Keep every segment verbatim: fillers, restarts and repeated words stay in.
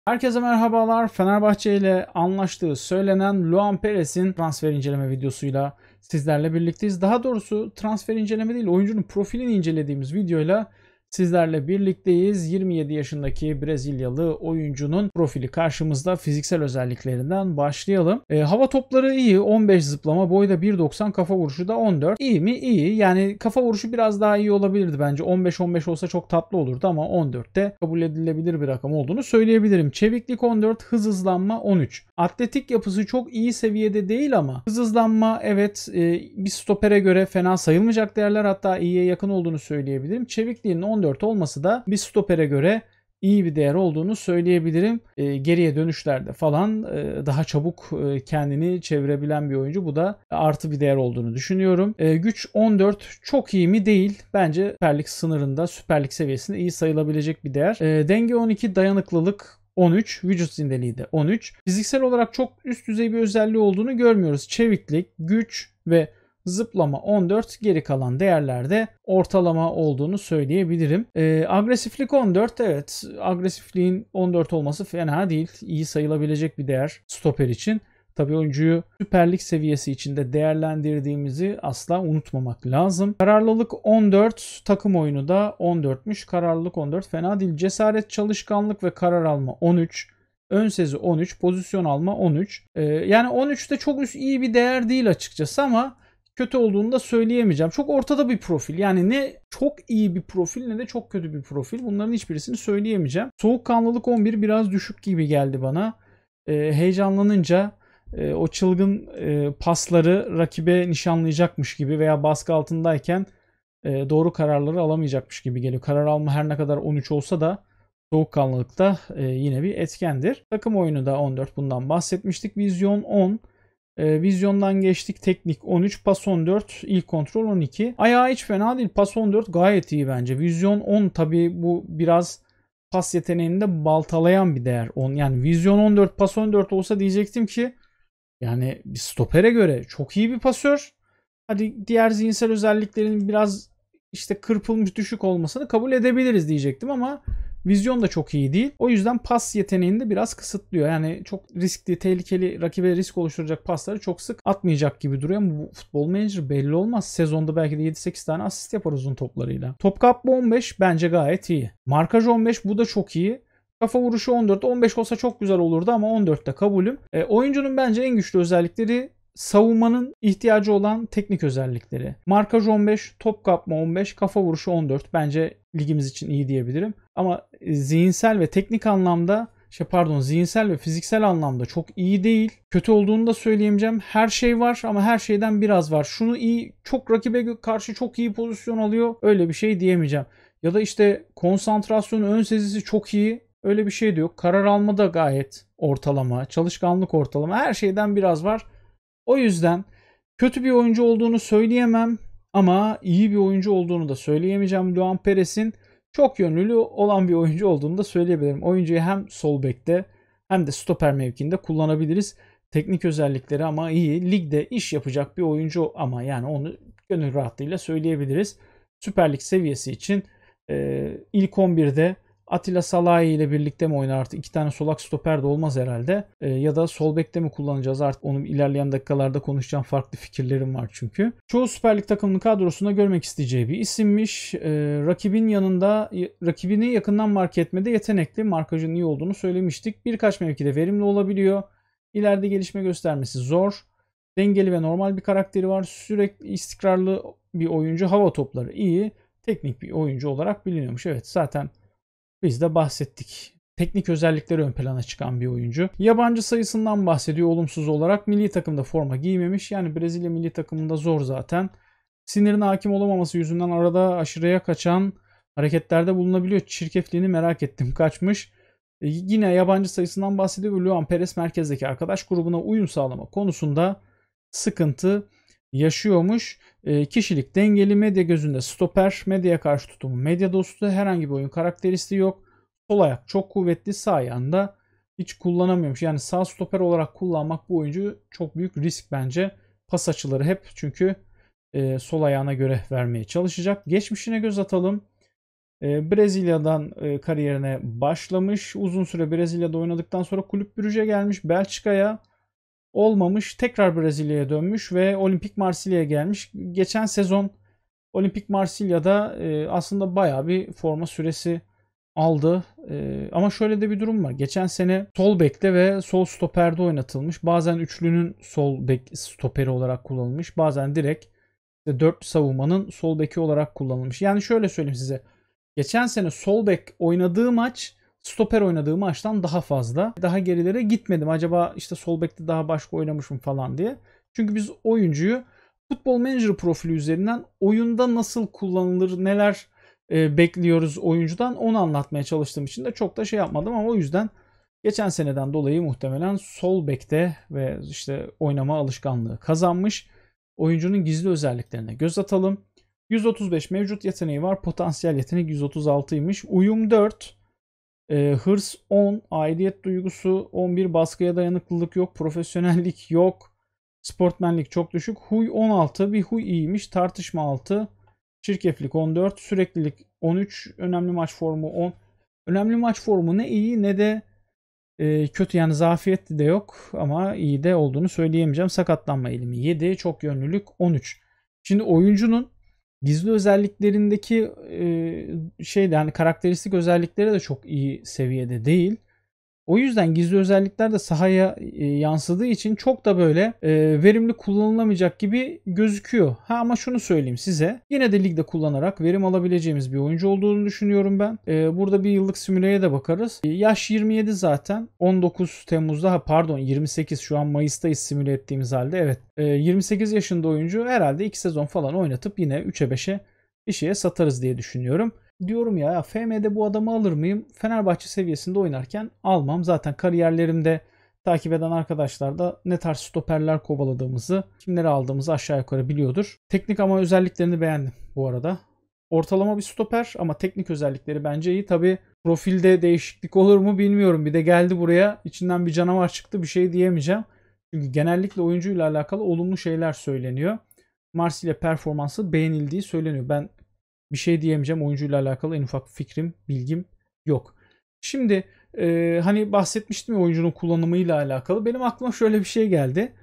Herkese merhabalar. Fenerbahçe ile anlaştığı söylenen Luan Perez'in transfer inceleme videosuyla sizlerle birlikteyiz. Daha doğrusu transfer inceleme değil, oyuncunun profilini incelediğimiz videoyla sizlerle birlikteyiz. yirmi yedi yaşındaki Brezilyalı oyuncunun profili karşımızda. Fiziksel özelliklerinden başlayalım. E, hava topları iyi. on beş zıplama, boyda bir doksan, kafa vuruşu da on dört. İyi mi? İyi. Yani kafa vuruşu biraz daha iyi olabilirdi bence. on beş on beş olsa çok tatlı olurdu ama on dörtte kabul edilebilir bir rakam olduğunu söyleyebilirim. Çeviklik on dört, hız hızlanma on üç. Atletik yapısı çok iyi seviyede değil ama hız hızlanma evet e, bir stopere göre fena sayılmayacak değerler, hatta iyiye yakın olduğunu söyleyebilirim. Çevikliğinin on dört olması da bir stopere göre iyi bir değer olduğunu söyleyebilirim. E, geriye dönüşlerde falan e, daha çabuk e, kendini çevirebilen bir oyuncu. Bu da artı bir değer olduğunu düşünüyorum. E, güç on dört çok iyi mi? Değil. Bence Süper Lig sınırında, Süper Lig seviyesinde iyi sayılabilecek bir değer. E, denge on iki, dayanıklılık on üç, vücut zindeliği de on üç. Fiziksel olarak çok üst düzey bir özelliği olduğunu görmüyoruz. Çeviklik, güç ve zıplama on dört, geri kalan değerlerde ortalama olduğunu söyleyebilirim. E, agresiflik on dört, evet, agresifliğin on dört olması fena değil. İyi sayılabilecek bir değer stoper için. Tabii oyuncuyu Süper Lig seviyesi içinde değerlendirdiğimizi asla unutmamak lazım. Kararlılık on dört, takım oyunu da on dörtmüş. Kararlılık on dört fena değil. Cesaret, çalışkanlık ve karar alma on üç. Ön sezi on üç, pozisyon alma on üç. Ee, yani on üçte çok üst iyi bir değer değil açıkçası ama kötü olduğunu da söyleyemeyeceğim. Çok ortada bir profil. Yani ne çok iyi bir profil ne de çok kötü bir profil. Bunların hiçbirisini söyleyemeyeceğim. Soğukkanlılık on bir biraz düşük gibi geldi bana. Ee, heyecanlanınca e, o çılgın e, pasları rakibe nişanlayacakmış gibi veya baskı altındayken e, doğru kararları alamayacakmış gibi geliyor. Karar alma her ne kadar on üç olsa da soğukkanlılık da e, yine bir etkendir. Takım oyunu da on dört, bundan bahsetmiştik. Vizyon on. E, vizyondan geçtik. Teknik on üç, pas on dört, ilk kontrol on iki. Ayağı hiç fena değil. Pas on dört gayet iyi bence. Vizyon on, tabii bu biraz pas yeteneğini de baltalayan bir değer. on, yani vizyon on dört, pas on dört olsa diyecektim ki yani bir stopere göre çok iyi bir pasör. Hadi diğer zihinsel özelliklerin biraz işte kırpılmış, düşük olmasını kabul edebiliriz diyecektim ama vizyon da çok iyi değil. O yüzden pas yeteneğini de biraz kısıtlıyor. Yani çok riskli, tehlikeli, rakibe risk oluşturacak pasları çok sık atmayacak gibi duruyor ama bu futbol menajer belli olmaz. Sezonda belki de yedi sekiz tane asist yapar uzun toplarıyla. Top kapma on beş bence gayet iyi. Markaj on beş, bu da çok iyi. Kafa vuruşu on dört. on beş olsa çok güzel olurdu ama on dörtte kabulüm. E, oyuncunun bence en güçlü özellikleri savunmanın ihtiyacı olan teknik özellikleri. Markaj on beş, top kapma on beş, kafa vuruşu on dört. Bence ligimiz için iyi diyebilirim. Ama zihinsel ve teknik anlamda şey pardon zihinsel ve fiziksel anlamda çok iyi değil. Kötü olduğunu da söyleyemeyeceğim. Her şey var ama her şeyden biraz var. Şunu iyi, çok rakibe karşı çok iyi pozisyon alıyor. Öyle bir şey diyemeyeceğim. Ya da işte konsantrasyonu, ön sezisi çok iyi. Öyle bir şey de yok. Karar alma da gayet ortalama. Çalışkanlık ortalama. Her şeyden biraz var. O yüzden kötü bir oyuncu olduğunu söyleyemem ama iyi bir oyuncu olduğunu da söyleyemeyeceğim. Luan Perez'in çok yönlü olan bir oyuncu olduğunu da söyleyebilirim. Oyuncuyu hem sol bekte hem de stoper mevkinde kullanabiliriz. Teknik özellikleri ama iyi. Ligde iş yapacak bir oyuncu ama yani onu gönül rahatlığıyla söyleyebiliriz. Süper Lig seviyesi için e, ilk on birde Atilla Salahi ile birlikte mi oynar artık? İki tane solak stoper de olmaz herhalde. E, ya da sol bekte mi kullanacağız artık? Onu ilerleyen dakikalarda konuşacağım, farklı fikirlerim var çünkü. Çoğu Süper Lig takımının kadrosunda görmek isteyeceği bir isimmiş. E, rakibin yanında, rakibini yakından marke etmede yetenekli. Markajın iyi olduğunu söylemiştik. Birkaç mevkide verimli olabiliyor. İleride gelişme göstermesi zor. Dengeli ve normal bir karakteri var. Sürekli istikrarlı bir oyuncu. Hava topları iyi. Teknik bir oyuncu olarak biliniyormuş. Evet, zaten biz de bahsettik. Teknik özellikleri ön plana çıkan bir oyuncu. Yabancı sayısından bahsediyor olumsuz olarak. Milli takımda forma giymemiş. Yani Brezilya milli takımında zor zaten. Sinirine hakim olamaması yüzünden arada aşırıya kaçan hareketlerde bulunabiliyor. Çirkefliğini merak ettim. Kaçmış. E, yine yabancı sayısından bahsediyor. Luan Perez merkezdeki arkadaş grubuna uyum sağlama konusunda sıkıntı yaşıyormuş. E, kişilik dengeli, medya gözünde stoper, medyaya karşı tutumu medya dostu, herhangi bir oyun karakteristiği yok. Sol ayak çok kuvvetli, sağ ayağında hiç kullanamıyormuş. Yani sağ stoper olarak kullanmak bu oyuncu çok büyük risk bence. Pas açıları hep çünkü e, sol ayağına göre vermeye çalışacak. Geçmişine göz atalım. E, Brezilya'dan e, kariyerine başlamış. Uzun süre Brezilya'da oynadıktan sonra Kulüp Brugge'ye gelmiş. Belçika'ya olmamış. Tekrar Brezilya'ya dönmüş ve Olimpik Marsilya'ya gelmiş. Geçen sezon Olimpik Marsilya'da e, aslında bayağı bir forma süresi aldı. E, ama şöyle de bir durum var. Geçen sene sol bekte ve sol stoperde oynatılmış. Bazen üçlünün sol bek stoperi olarak kullanılmış. Bazen direkt işte dört savunmanın sol beki olarak kullanılmış. Yani şöyle söyleyeyim size. Geçen sene sol bek oynadığı maç stoper oynadığı maçtan daha fazla. Daha gerilere gitmedim. Acaba işte sol bekte daha başka oynamışım falan diye. Çünkü biz oyuncuyu Futbol Manager profili üzerinden oyunda nasıl kullanılır, neler e, bekliyoruz oyuncudan onu anlatmaya çalıştığım için de çok da şey yapmadım ama o yüzden geçen seneden dolayı muhtemelen sol bekte ve işte oynama alışkanlığı kazanmış. Oyuncunun gizli özelliklerine göz atalım. yüz otuz beş mevcut yeteneği var. Potansiyel yetenek yüz otuz altıymış. Uyum dört. E, hırs on. Aidiyet duygusu on bir. Baskıya dayanıklılık yok. Profesyonellik yok. Sportmenlik çok düşük. Huy on altı. Bir huy iyiymiş. Tartışma altı. Çirkeflik on dört. Süreklilik on üç. Önemli maç formu on. Önemli maç formu ne iyi ne de e, kötü, yani zafiyetli de yok ama iyi de olduğunu söyleyemeyeceğim. Sakatlanma eğilimi yedi. Çok yönlülük on üç. Şimdi oyuncunun gizli özelliklerindeki e, şeyde hani karakteristik özellikleri de çok iyi seviyede değil. O yüzden gizli özellikler de sahaya e, yansıdığı için çok da böyle e, verimli kullanılamayacak gibi gözüküyor. Ha ama şunu söyleyeyim size. Yine de ligde kullanarak verim alabileceğimiz bir oyuncu olduğunu düşünüyorum ben. E, burada bir yıllık simüleye de bakarız. E, yaş yirmi yedi zaten. on dokuz Temmuz'da ha pardon yirmi sekiz, şu an Mayıs'tayız simüle ettiğimiz halde. Evet. E, yirmi sekiz yaşında oyuncu, herhalde iki sezon falan oynatıp yine üçe beşe bir şeye satarız diye düşünüyorum. Diyorum ya, ya F M'de bu adamı alır mıyım? Fenerbahçe seviyesinde oynarken almam. Zaten kariyerlerimde takip eden arkadaşlar da ne tarz stoperler kovaladığımızı, kimleri aldığımızı aşağı yukarı biliyordur. Teknik ama özelliklerini beğendim bu arada. Ortalama bir stoper ama teknik özellikleri bence iyi. Tabi profilde değişiklik olur mu bilmiyorum. Bir de geldi buraya, içinden bir canavar çıktı, bir şey diyemeyeceğim. Çünkü genellikle oyuncuyla alakalı olumlu şeyler söyleniyor. Marsilya performansı beğenildiği söyleniyor. Ben bir şey diyemeyeceğim. Oyuncuyla alakalı en ufak fikrim, bilgim yok. Şimdi e, hani bahsetmiştim ya oyuncunun kullanımıyla alakalı. Benim aklıma şöyle bir şey geldi.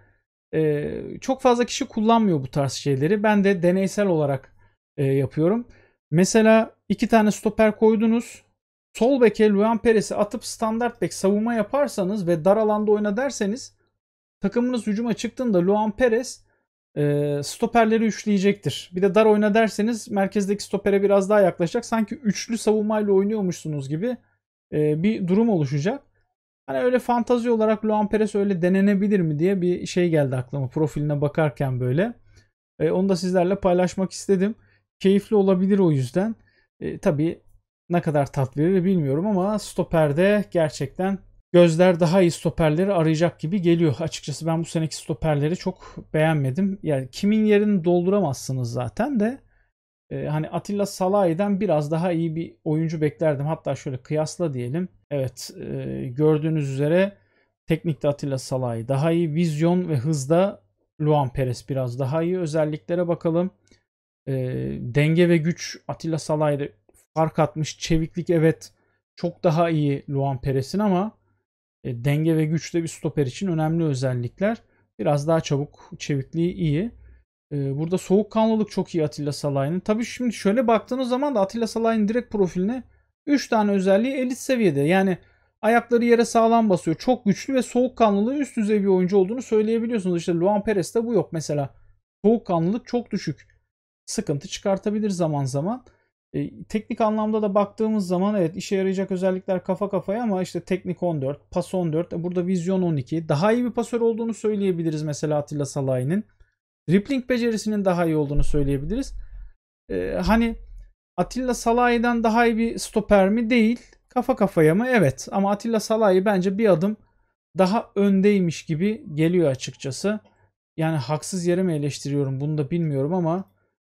E, çok fazla kişi kullanmıyor bu tarz şeyleri. Ben de deneysel olarak e, yapıyorum. Mesela iki tane stoper koydunuz. Sol beke Luan Perez'i atıp standart bek savunma yaparsanız ve dar alanda oyna derseniz, takımınız hücuma çıktığında Luan Perez e, stoperleri üçleyecektir. Bir de dar oyna derseniz merkezdeki stopere biraz daha yaklaşacak. Sanki üçlü savunmayla oynuyormuşsunuz gibi e, bir durum oluşacak. Hani öyle fantazi olarak Luan Perez öyle denenebilir mi diye bir şey geldi aklıma profiline bakarken böyle. E, onu da sizlerle paylaşmak istedim. Keyifli olabilir o yüzden. E, tabii ne kadar tat verir bilmiyorum ama stoperde gerçekten gözler daha iyi stoperleri arayacak gibi geliyor. Açıkçası ben bu seneki stoperleri çok beğenmedim. Yani kimin yerini dolduramazsınız zaten de. E, hani Atilla Salahi'den biraz daha iyi bir oyuncu beklerdim. Hatta şöyle kıyasla diyelim. Evet, e, gördüğünüz üzere teknikte Atilla Salahi daha iyi. Vizyon ve hızda Luan Perez biraz daha iyi. Özelliklere bakalım. E, denge ve güç Atilla Salahi'de fark atmış. Çeviklik evet çok daha iyi Luan Perez'in ama E, denge ve güçte bir stoper için önemli özellikler. Biraz daha çabuk, çevikliği iyi. E, burada soğukkanlılık çok iyi Atilla Salahi'nin. Tabii şimdi şöyle baktığınız zaman da Atilla Salahi'nin direkt profiline üç tane özelliği elit seviyede. Yani ayakları yere sağlam basıyor. Çok güçlü ve soğukkanlılığı üst düzey bir oyuncu olduğunu söyleyebiliyorsunuz. İşte Luan Perez'te bu yok mesela. Soğukkanlılık çok düşük. Sıkıntı çıkartabilir zaman zaman. E, teknik anlamda da baktığımız zaman evet işe yarayacak özellikler kafa kafaya ama işte teknik on dört, pas on dört, e, burada vizyon on iki. Daha iyi bir pasör olduğunu söyleyebiliriz mesela Atilla Salahi'nin. Dribbling becerisinin daha iyi olduğunu söyleyebiliriz. E, hani Atilla Salahi'den daha iyi bir stoper mi? Değil. Kafa kafaya mı? Evet. Ama Atilla Salahi bence bir adım daha öndeymiş gibi geliyor açıkçası. Yani haksız yere mi eleştiriyorum bunu da bilmiyorum ama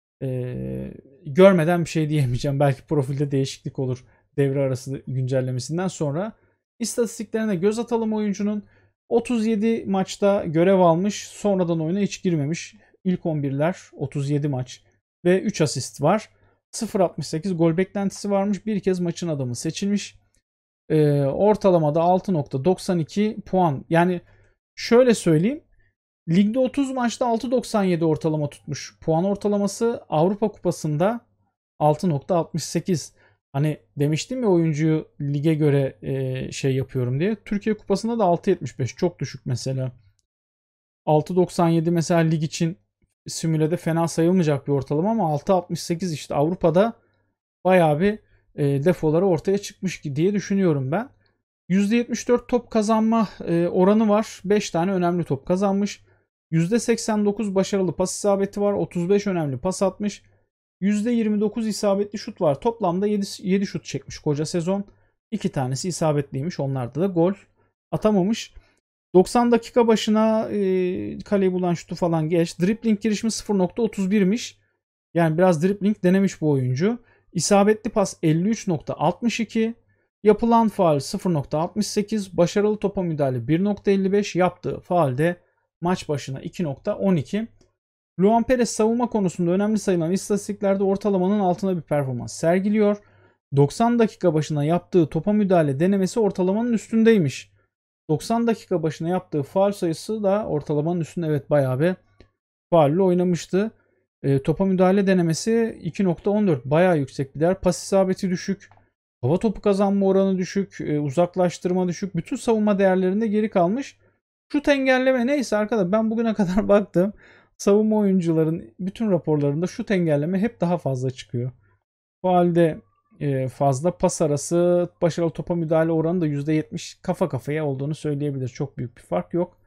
ee, görmeden bir şey diyemeyeceğim. Belki profilde değişiklik olur devre arası güncellemesinden sonra. İstatistiklerine göz atalım oyuncunun. otuz yedi maçta görev almış. Sonradan oyuna hiç girmemiş. İlk on birler otuz yedi maç ve üç asist var. sıfır virgül altmış sekiz gol beklentisi varmış. Bir kez maçın adamı seçilmiş. Ee, ortalamada altı nokta doksan iki puan. Yani şöyle söyleyeyim. Ligde otuz maçta altı nokta doksan yedi ortalama tutmuş. Puan ortalaması Avrupa Kupası'nda altı nokta altmış sekiz. Hani demiştim ya oyuncuyu lige göre e, şey yapıyorum diye. Türkiye Kupası'nda da altı nokta yetmiş beş. Çok düşük mesela. altı nokta doksan yedi mesela lig için simülede fena sayılmayacak bir ortalama ama altı nokta altmış sekiz işte Avrupa'da bayağı bir e, defoları ortaya çıkmış diye düşünüyorum ben. yüzde yetmiş dört top kazanma e, oranı var. beş tane önemli top kazanmış. yüzde seksen dokuz başarılı pas isabeti var. otuz beş önemli pas atmış. yüzde yirmi dokuz isabetli şut var. Toplamda yedi, yedi şut çekmiş koca sezon. iki tanesi isabetliymiş. Onlarda da gol atamamış. doksan dakika başına e, kaleyi bulan şutu falan geç. Dribbling girişimi sıfır nokta otuz birmiş. Yani biraz dribbling denemiş bu oyuncu. İsabetli pas elli üç nokta altmış iki. Yapılan faul sıfır nokta altmış sekiz. Başarılı topa müdahale bir nokta elli beş. Yaptığı faul de maç başına iki nokta on iki. Luan Perez savunma konusunda önemli sayılan istatistiklerde ortalamanın altında bir performans sergiliyor. doksan dakika başına yaptığı topa müdahale denemesi ortalamanın üstündeymiş. doksan dakika başına yaptığı faul sayısı da ortalamanın üstünde, evet bayağı bir faulle oynamıştı. E, topa müdahale denemesi iki nokta on dört, bayağı yüksek bir değer. Pas isabeti düşük. Hava topu kazanma oranı düşük. E, uzaklaştırma düşük. Bütün savunma değerlerinde geri kalmış. Şut engelleme neyse arkadaşlar, ben bugüne kadar baktım. Savunma oyuncuların bütün raporlarında şut engelleme hep daha fazla çıkıyor. Faalde e, fazla, pas arası, başarılı topa müdahale oranı da yüzde yetmiş kafa kafaya olduğunu söyleyebilir. Çok büyük bir fark yok.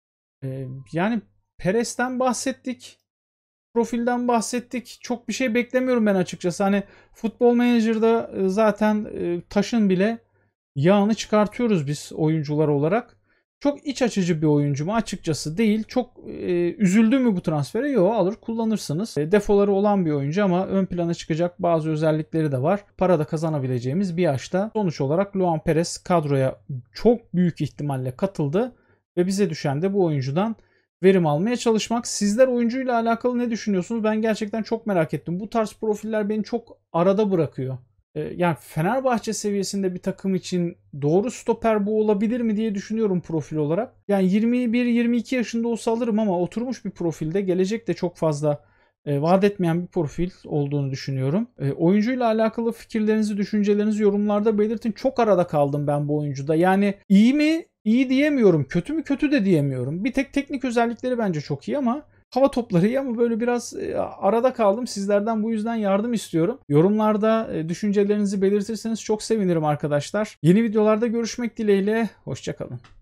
E, yani Perez'ten bahsettik. Profilden bahsettik. Çok bir şey beklemiyorum ben açıkçası. Hani Futbol Manager'da zaten taşın bile yağını çıkartıyoruz biz oyuncular olarak. Çok iç açıcı bir oyuncu mu? Açıkçası değil. Çok e, üzüldü mü bu transfere? Yok, alır kullanırsınız. E, defoları olan bir oyuncu ama ön plana çıkacak bazı özellikleri de var. Para da kazanabileceğimiz bir yaşta. Sonuç olarak Luan Perez kadroya çok büyük ihtimalle katıldı ve bize düşen de bu oyuncudan verim almaya çalışmak. Sizler oyuncuyla alakalı ne düşünüyorsunuz? Ben gerçekten çok merak ettim. Bu tarz profiller beni çok arada bırakıyor. Yani Fenerbahçe seviyesinde bir takım için doğru stoper bu olabilir mi diye düşünüyorum profil olarak. Yani yirmi bir yirmi iki yaşında olsa alırım ama oturmuş bir profilde, gelecek de çok fazla e, vaat etmeyen bir profil olduğunu düşünüyorum. E, oyuncuyla alakalı fikirlerinizi, düşüncelerinizi yorumlarda belirtin. Çok arada kaldım ben bu oyuncuda. Yani iyi mi? İyi diyemiyorum. Kötü mü? Kötü de diyemiyorum. Bir tek teknik özellikleri bence çok iyi ama hava topları iyi ama böyle biraz arada kaldım. Sizlerden bu yüzden yardım istiyorum. Yorumlarda düşüncelerinizi belirtirseniz çok sevinirim arkadaşlar. Yeni videolarda görüşmek dileğiyle. Hoşça kalın.